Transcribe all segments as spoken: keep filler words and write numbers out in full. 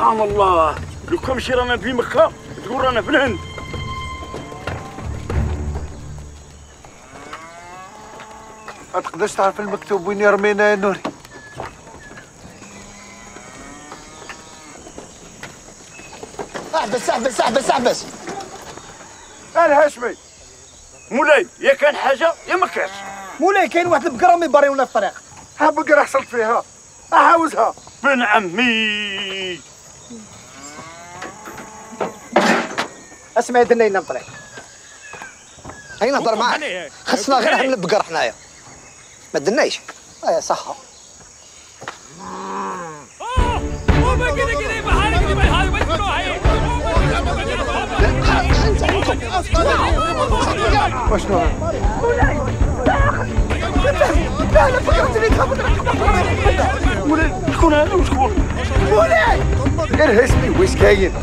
سبحان الله، لو كان شي رانا في مكة تقول رانا في الهند. ما تقدرش تعرف المكتوب وين يرمينا يا نوري. احبس احبس احبس احبس. الهاشمي مولاي، يا كان حاجه يا ما كانش. مولاي كاين واحد البقره مباريونا في الطريق. ها بقرة حصلت فيها، اعاوزها. بن عمي اسمع يدنا ينام طريق. هاي نهضر معاك، خصنا غير هم البقر حنايا. ما درناش. ايا صحة. وشنو هذا؟ مولاي لا لا فكرت اللي تخاف مولاي شكون هذا وشكون؟ مولاي غير هشمي واش كاين؟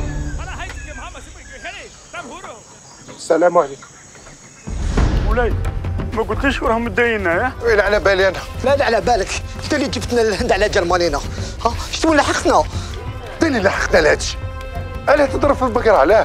السلام عليكم. مولاي ما قلتليش وراهم مدايننا ياه؟ وين على بالي انا؟ لا لا على بالك، انت اللي جبتنا للهند على جرمانينا. ها شتو اللي لحقتنا؟ انت اللي لحقنا لهادشي. علاه تضرب في البقرة علاه؟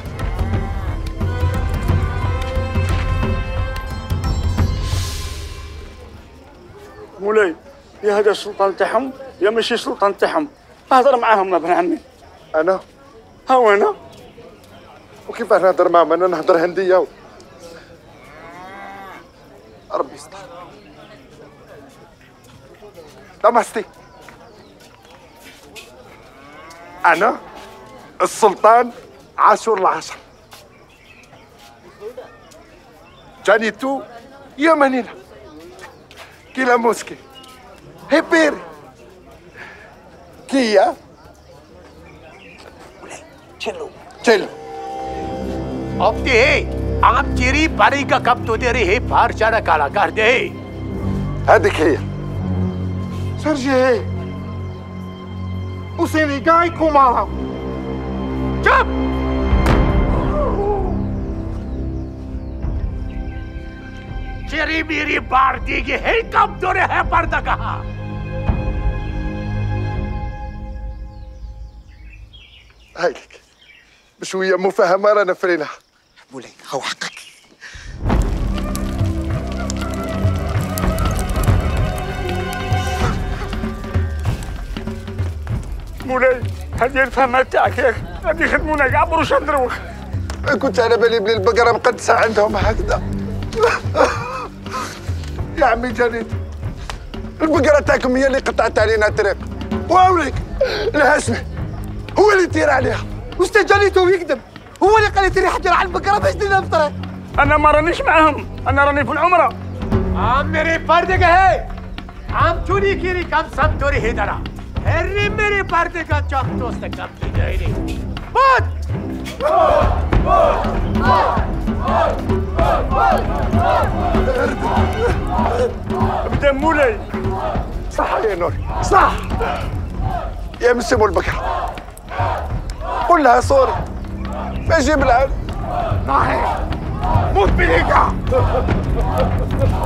مولاي يا هذا السلطان تاعهم يا ماشي سلطان تاعهم. اهضر معاهم ابن عمي. انا؟ ها انا؟ وكيف انا نهضر معاهم؟ انا نهضر هندية. ربي يستر. نمستي. انا السلطان عاشور العاشر. جانيتو يمنينا كيلا موسكي هيبيري كيا تشلو تشلو. अब ते आम तेरी बारी का कब तो तेरी है बाहर जाना काला कर दे. هذيك هي سيرجي وسينيغاي كومارا. चुप. तेरी मेरी बार देगी है कब तो रे है पर्दा कहा. هايلك بشوية مفاهمة رانا فريناها. مولاي هاو حقك. مولاي هذه الفهمات تاعك ياك غادي يخدمونا كاع بروش ندروخ. كنت على بالي بلي البقرة مقدسة عندهم هكذا. يا عمي جانيت البقرة تاعكم هي اللي قطعت علينا الطريق. واوليك الهاشمي هو اللي يطير عليها. واش جانيتو يكذب؟ هو اللي قال لي تري حجر على البقره باش دينا في الطريق. انا ما رانيش معاهم، انا راني في العمره. आम मेरे पर्दे का है. आम चोरी की कम सब चोरी है दरा. अरे मेरे पर्दे का चौक दोस्त कब की गई रे. बस. ابدا مولاي. صح يا نوري صح. يا مسمو البقرة قول لها سوري ما جيب العالم. موت بليكا.